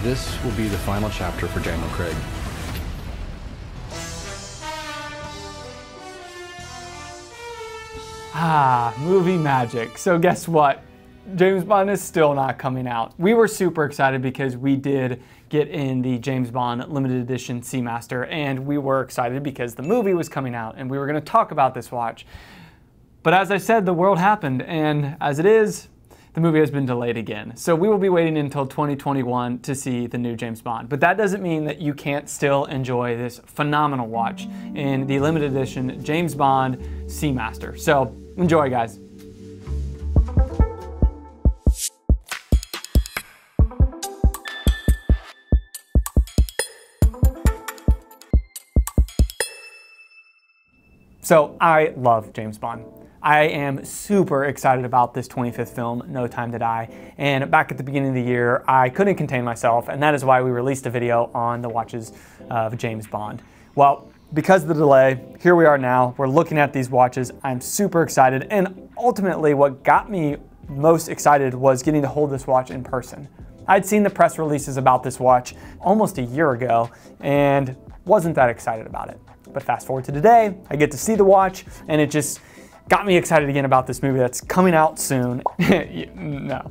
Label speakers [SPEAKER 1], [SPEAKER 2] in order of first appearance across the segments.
[SPEAKER 1] this will be the final chapter for Daniel Craig.
[SPEAKER 2] Movie magic. So guess what? James Bond is still not coming out. We were super excited because we did get in the James Bond limited edition Seamaster, and we were excited because the movie was coming out and we were going to talk about this watch. But as I said, the world happened, and as it is, the movie has been delayed again. So we will be waiting until 2021 to see the new James Bond. But that doesn't mean that you can't still enjoy this phenomenal watch in the limited edition James Bond Seamaster. So enjoy, guys. So I love James Bond. I am super excited about this 25th film, No Time to Die. And back at the beginning of the year, I couldn't contain myself, and that is why we released a video on the watches of James Bond. Well, because of the delay, here we are now. We're looking at these watches. I'm super excited. And ultimately, what got me most excited was getting to hold this watch in person. I'd seen the press releases about this watch almost a year ago and wasn't that excited about it. But fast forward to today, I get to see the watch, and it just got me excited again about this movie that's coming out soon. No.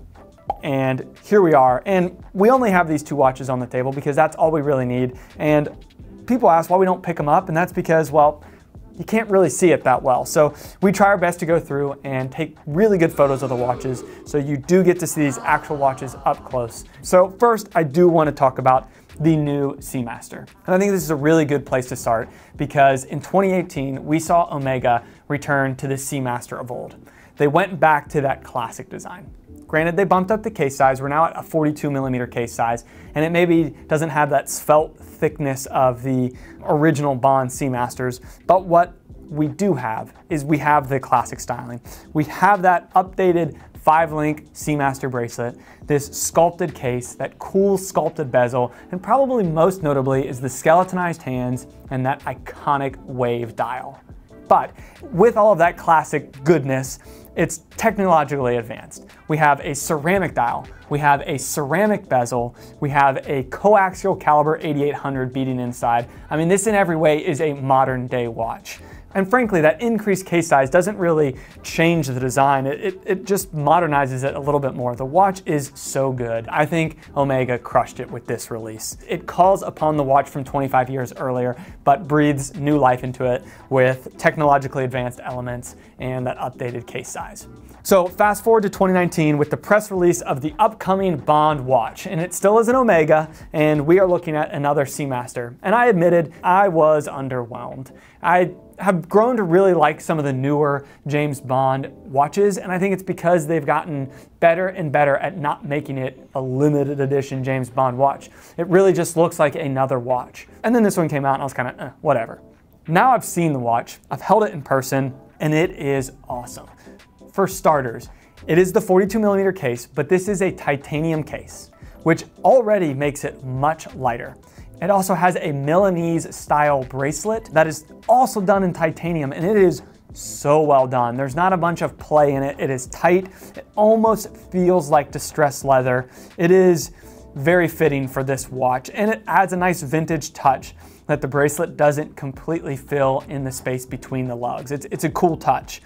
[SPEAKER 2] And here we are. And we only have these two watches on the table because that's all we really need. And people ask why we don't pick them up, and that's because, well, you can't really see it that well. So we try our best to go through and take really good photos of the watches so you do get to see these actual watches up close. So first, I do want to talk about the new Seamaster. And I think this is a really good place to start because in 2018, we saw Omega return to the Seamaster of old. They went back to that classic design. Granted, they bumped up the case size. We're now at a 42mm case size, and it maybe doesn't have that svelte thickness of the original Bond Seamasters, but what we do have is we have the classic styling. We have that updated 5-link Seamaster bracelet, this sculpted case, that cool sculpted bezel, and probably most notably is the skeletonized hands and that iconic wave dial. But with all of that classic goodness, it's technologically advanced. We have a ceramic dial, we have a ceramic bezel, we have a coaxial caliber 8800 beating inside. I mean, this in every way is a modern day watch. And frankly, that increased case size doesn't really change the design. It just modernizes it a little bit more. The watch is so good. I think Omega crushed it with this release. It calls upon the watch from 25 years earlier, but breathes new life into it with technologically advanced elements and that updated case size. So fast forward to 2019 with the press release of the upcoming Bond watch, and it still is an Omega, and we are looking at another Seamaster. And I admitted I was underwhelmed. I have grown to really like some of the newer James Bond watches, and I think it's because they've gotten better and better at not making it a limited edition James Bond watch. It really just looks like another watch. And then this one came out and I was kind of, whatever. Now I've seen the watch, I've held it in person, and it is awesome. For starters, it is the 42mm case, but this is a titanium case, which already makes it much lighter. It also has a Milanese style bracelet that is also done in titanium, and it is so well done. There's not a bunch of play in it. It is tight. It almost feels like distressed leather. It is very fitting for this watch, and it adds a nice vintage touch that the bracelet doesn't completely fill in the space between the lugs. It's a cool touch.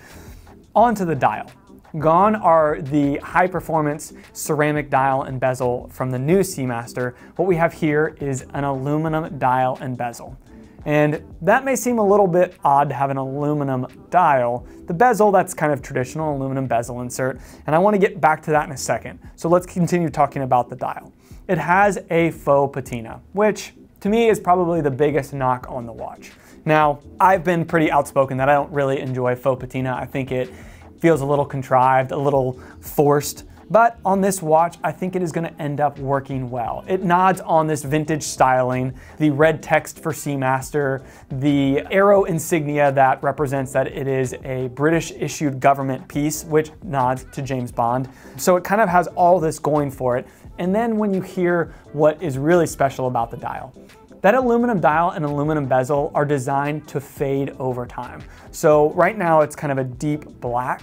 [SPEAKER 2] On to the dial. Gone are the high-performance ceramic dial and bezel from the new Seamaster. What we have here is an aluminum dial and bezel. And that may seem a little bit odd to have an aluminum dial. The bezel, that's kind of traditional aluminum bezel insert, and I want to get back to that in a second. So let's continue talking about the dial. It has a faux patina, which to me is probably the biggest knock on the watch. Now, I've been pretty outspoken that I don't really enjoy faux patina. I think it feels a little contrived, a little forced, but on this watch, I think it is going to end up working well. It nods on this vintage styling, the red text for Seamaster, the arrow insignia that represents that it is a British issued government piece, which nods to James Bond. So it kind of has all this going for it. And then when you hear what is really special about the dial, that aluminum dial and aluminum bezel are designed to fade over time. So right now it's kind of a deep black.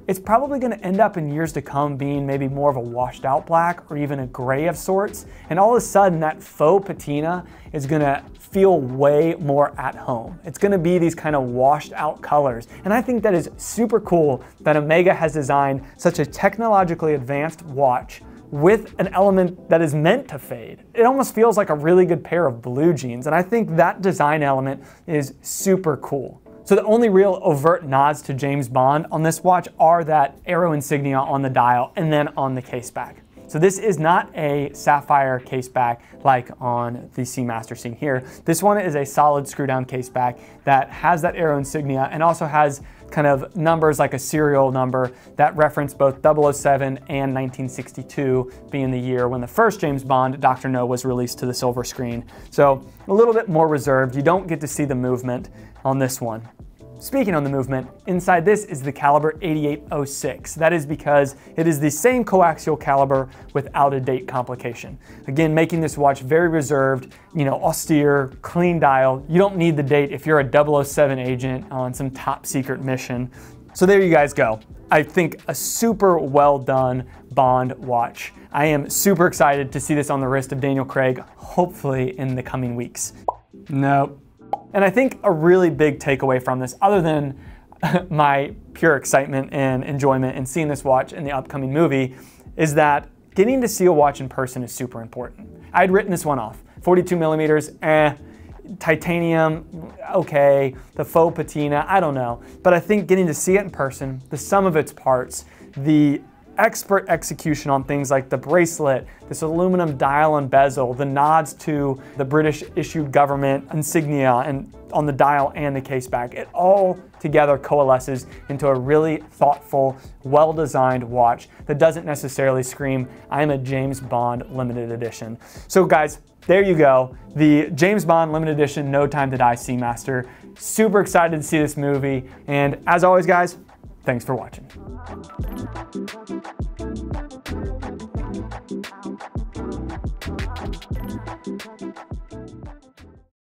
[SPEAKER 2] it's probably going to end up in years to come being maybe more of a washed out black or even a gray of sorts. And all of a sudden that faux patina is going to feel way more at home. It's going to be these kind of washed out colors. And I think that is super cool that Omega has designed such a technologically advanced watch with an element that is meant to fade. It almost feels like a really good pair of blue jeans. And I think that design element is super cool. So the only real overt nods to James Bond on this watch are that arrow insignia on the dial and then on the case back. So this is not a sapphire case back like on the Seamaster seen here. This one is a solid screw down case back that has that arrow insignia and also has kind of numbers like a serial number that reference both 007 and 1962 being the year when the first James Bond, Dr. No, was released to the silver screen. So a little bit more reserved. You don't get to see the movement on this one. Speaking on the movement, inside this is the caliber 8806. That is because it is the same coaxial caliber without a date complication. Again, making this watch very reserved, austere, clean dial. You don't need the date if you're a 007 agent on some top secret mission. So there you guys go. I think a super well done Bond watch. I am super excited to see this on the wrist of Daniel Craig, hopefully in the coming weeks. Nope. And I think a really big takeaway from this, other than my pure excitement and enjoyment in seeing this watch in the upcoming movie, is that getting to see a watch in person is super important. I'd written this one off. 42 millimeters, titanium, okay, the faux patina, I don't know. But I think getting to see it in person, the sum of its parts, the expert execution on things like the bracelet, this aluminum dial and bezel, the nods to the British issued government insignia and on the dial and the case back, it all together coalesces into a really thoughtful, well-designed watch that doesn't necessarily scream, I'm a James Bond limited edition. So guys, there you go. The James Bond limited edition No Time to Die Seamaster. Super excited to see this movie. And as always guys, thanks for watching.